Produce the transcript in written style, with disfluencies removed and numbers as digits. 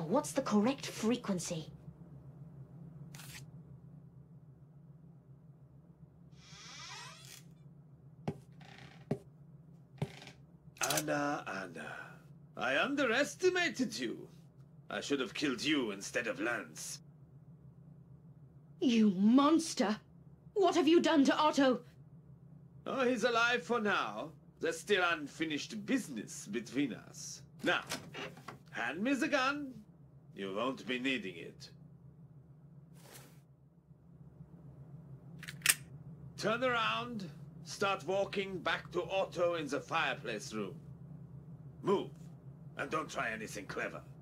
what's the correct frequency? Anna. I underestimated you. I should have killed you instead of Lance. You monster! What have you done to Otto? Oh, he's alive for now. There's still unfinished business between us. Now, hand me the gun. You won't be needing it. Turn around. Start walking back to Otto in the fireplace room. Move, and don't try anything clever.